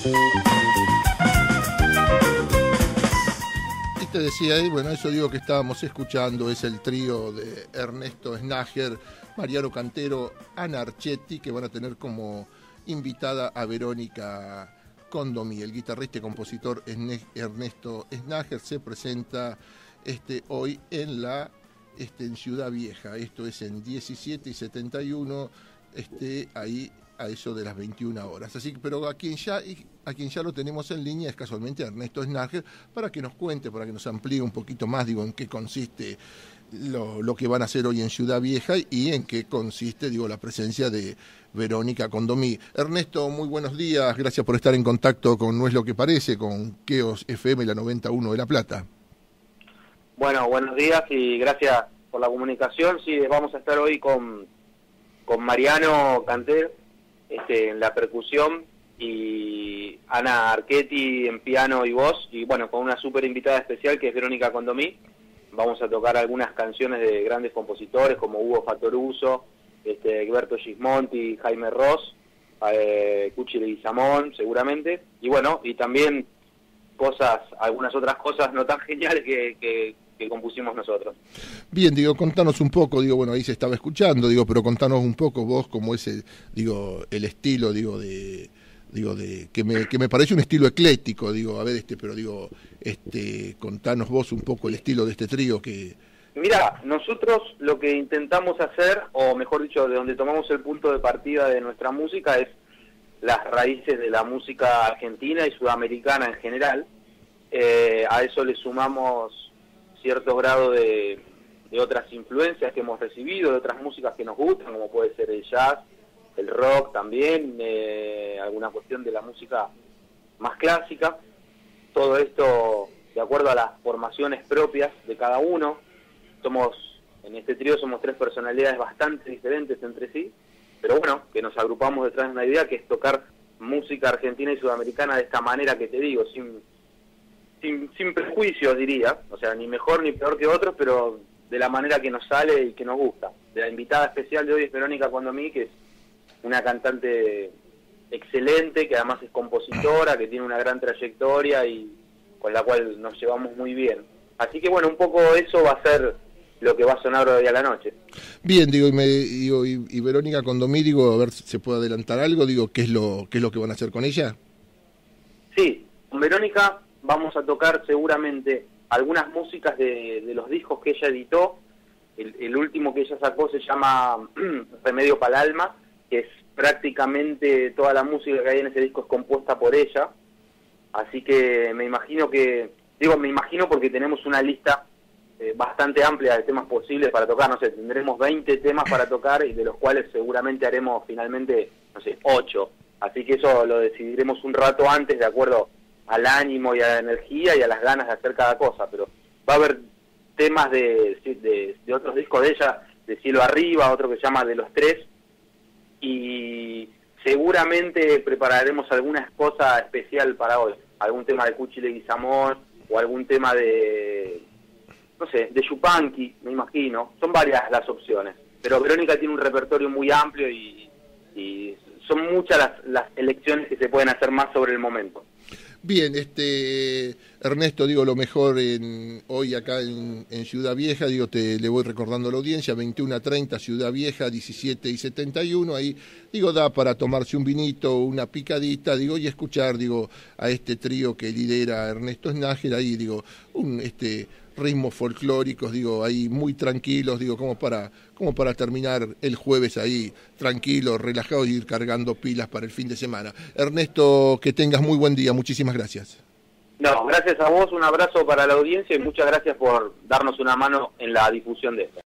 Y te decía, y bueno, eso digo que estábamos escuchando, es el trío de Ernesto Snager, Mariano Cantero, Ana Archetti, que van a tener como invitada a Verónica Condomí. El guitarrista y compositor Ernesto Snager se presenta hoy en Ciudad Vieja. Esto es en 17 y 71, ahí a eso de las 21 horas. Así que, pero a quien ya lo tenemos en línea es casualmente Ernesto Snager, para que nos cuente, para que nos amplíe un poquito más, digo, en qué consiste lo que van a hacer hoy en Ciudad Vieja y en qué consiste, digo, la presencia de Verónica Condomí. Ernesto, muy buenos días, gracias por estar en contacto con No es lo que parece, con Keos FM, la 91 de La Plata. Bueno, buenos días y gracias por la comunicación. Sí, vamos a estar hoy con Mariano Cantero en la percusión y Ana Archetti en piano y voz, y bueno, con una súper invitada especial que es Verónica Condomí. Vamos a tocar algunas canciones de grandes compositores como Hugo Fattoruso, Egberto Gismonti, Jaime Ross, Cuchi Leguizamón seguramente, y bueno, y también algunas otras cosas no tan geniales que compusimos nosotros. Bien, digo, contanos un poco, digo, bueno, ahí se estaba escuchando, digo, pero contanos un poco vos cómo es el estilo, que me parece un estilo ecléctico, digo, a ver, contanos vos un poco el estilo de este trío que... Mira, nosotros lo que intentamos hacer, o mejor dicho, de donde tomamos el punto de partida de nuestra música, es las raíces de la música argentina y sudamericana en general. A eso le sumamos cierto grado de otras influencias que hemos recibido, de otras músicas que nos gustan, como puede ser el jazz, el rock también, alguna cuestión de la música más clásica. Todo esto de acuerdo a las formaciones propias de cada uno. En este trío somos tres personalidades bastante diferentes entre sí, pero bueno, que nos agrupamos detrás de una idea que es tocar música argentina y sudamericana de esta manera que te digo, sin prejuicios diría, o sea, ni mejor ni peor que otros, pero de la manera que nos sale y que nos gusta. De la invitada especial de hoy es Verónica Condomí, que es una cantante excelente, que además es compositora, que tiene una gran trayectoria y con la cual nos llevamos muy bien. Así que bueno, un poco eso va a ser lo que va a sonar hoy a la noche. Bien, digo, y Verónica Condomí, digo, a ver si se puede adelantar algo, digo, ¿qué es lo que van a hacer con ella? Sí, con Verónica vamos a tocar seguramente algunas músicas de los discos que ella editó. El último que ella sacó se llama Remedio para el Alma, que es prácticamente toda la música que hay en ese disco es compuesta por ella. Así que me imagino porque tenemos una lista bastante amplia de temas posibles para tocar. No sé, tendremos 20 temas para tocar y de los cuales seguramente haremos finalmente, 8. Así que eso lo decidiremos un rato antes, de acuerdo al ánimo y a la energía y a las ganas de hacer cada cosa. Pero va a haber temas de otros discos de ella, de Cielo Arriba, otro que se llama De los Tres, y seguramente prepararemos alguna cosa especial para hoy. Algún tema de Cuchi Leguizamón o algún tema de Yupanqui, me imagino. Son varias las opciones, pero Verónica tiene un repertorio muy amplio y son muchas las elecciones que se pueden hacer más sobre el momento. Bien, Ernesto, digo, lo mejor hoy acá en Ciudad Vieja, digo, le voy recordando a la audiencia, 21:30 Ciudad Vieja, 17 y 71, ahí, digo, da para tomarse un vinito, una picadita, digo, y escuchar, digo, a este trío que lidera Ernesto Snager, ahí, digo, ritmos folclóricos, digo, ahí muy tranquilos, digo, como para terminar el jueves ahí, tranquilo, relajado y ir cargando pilas para el fin de semana. Ernesto, que tengas muy buen día, muchísimas gracias. No, gracias a vos, un abrazo para la audiencia y muchas gracias por darnos una mano en la difusión de esto.